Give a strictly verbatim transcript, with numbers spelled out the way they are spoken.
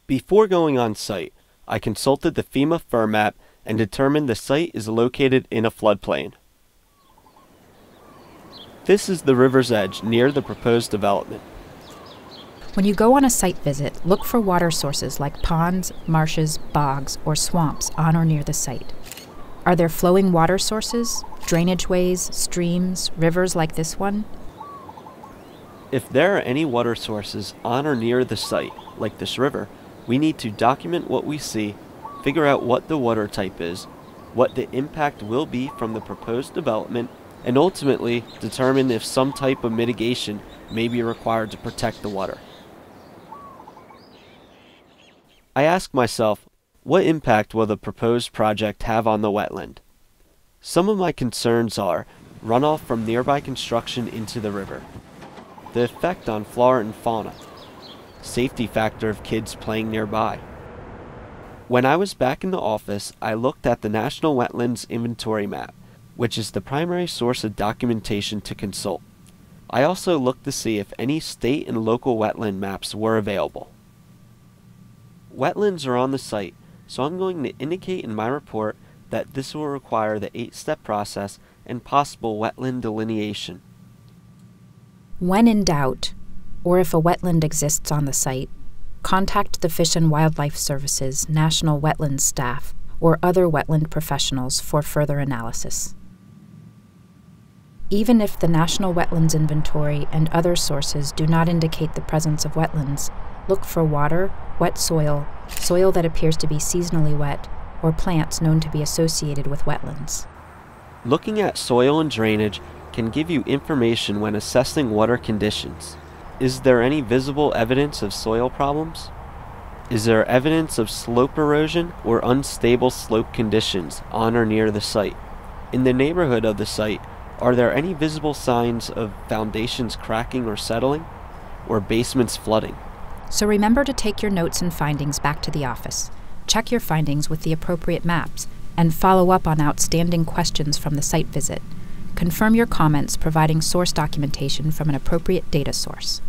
Before going on site, I consulted the FEMA Firm Map and determined the site is located in a floodplain. This is the river's edge near the proposed development. When you go on a site visit, look for water sources like ponds, marshes, bogs, or swamps on or near the site. Are there flowing water sources, drainage ways, streams, rivers like this one? If there are any water sources on or near the site, like this river, we need to document what we see, figure out what the water type is, what the impact will be from the proposed development, and ultimately determine if some type of mitigation may be required to protect the water. I ask myself, what impact will the proposed project have on the wetland? Some of my concerns are runoff from nearby construction into the river, the effect on flora and fauna, safety factor of kids playing nearby. When I was back in the office, I looked at the National Wetlands Inventory Map, which is the primary source of documentation to consult. I also looked to see if any state and local wetland maps were available. Wetlands are on the site, so I'm going to indicate in my report that this will require the eight-step process and possible wetland delineation. When in doubt, or if a wetland exists on the site, contact the Fish and Wildlife Service's National Wetlands staff or other wetland professionals for further analysis. Even if the National Wetlands Inventory and other sources do not indicate the presence of wetlands, look for water, wet soil, soil that appears to be seasonally wet, or plants known to be associated with wetlands. Looking at soil and drainage can give you information when assessing water conditions. Is there any visible evidence of soil problems? Is there evidence of slope erosion or unstable slope conditions on or near the site? In the neighborhood of the site, are there any visible signs of foundations cracking or settling, or basements flooding? So remember to take your notes and findings back to the office. Check your findings with the appropriate maps, and follow up on outstanding questions from the site visit. Confirm your comments providing source documentation from an appropriate data source.